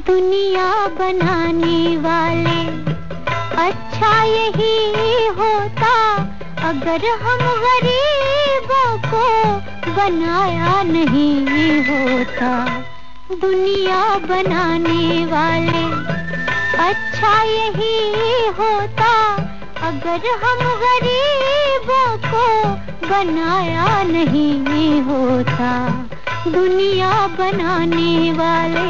दुनिया बनाने वाले अच्छा यही होता अगर हम गरीबों को बनाया नहीं होता। दुनिया बनाने वाले अच्छा यही होता अगर हम गरीबों को बनाया नहीं होता। दुनिया बनाने वाले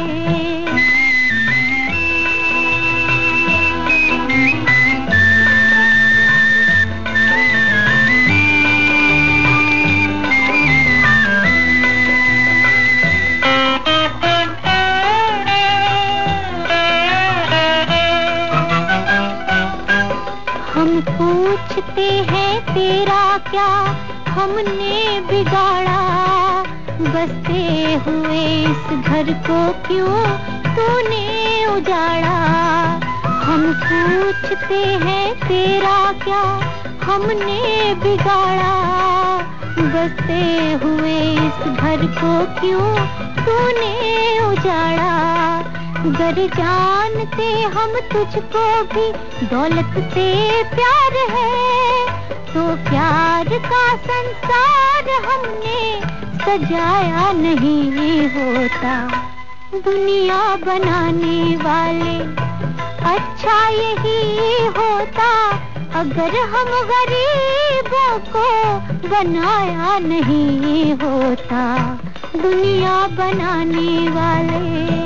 हम पूछते हैं तेरा क्या हमने बिगाड़ा, बसते हुए इस घर को क्यों तूने उजाड़ा। हम पूछते हैं तेरा क्या हमने बिगाड़ा, बसते हुए इस घर को क्यों तूने उजाड़ा। गर जानते हम तुझको भी दौलत से प्यार है, तो प्यार का संसार हमने सजाया नहीं होता। दुनिया बनाने वाले अच्छा यही होता अगर हम गरीबों को बनाया नहीं होता। दुनिया बनाने वाले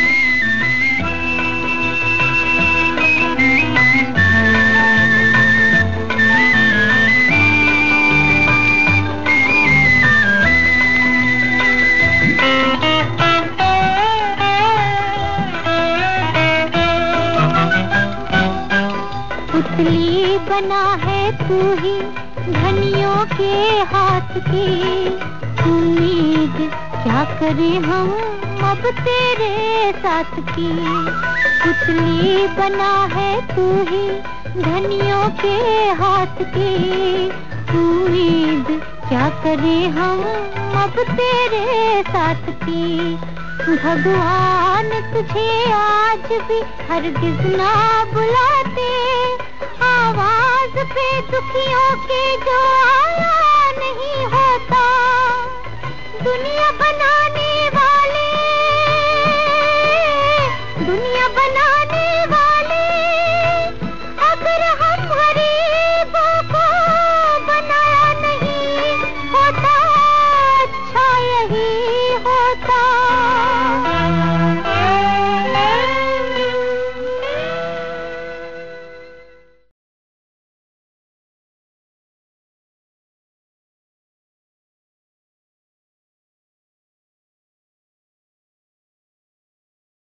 पुतली बना है तू ही धनियों के हाथ की, उम्मीद क्या करें हम अब तेरे साथ की। पुतली बना है तू ही धनियों के हाथ की, उम्मीद क्या करें हम अब तेरे साथ की। भगवान तुझे आज भी हरगिज ना बुलाते, आवाज पे दुखियों के जो आया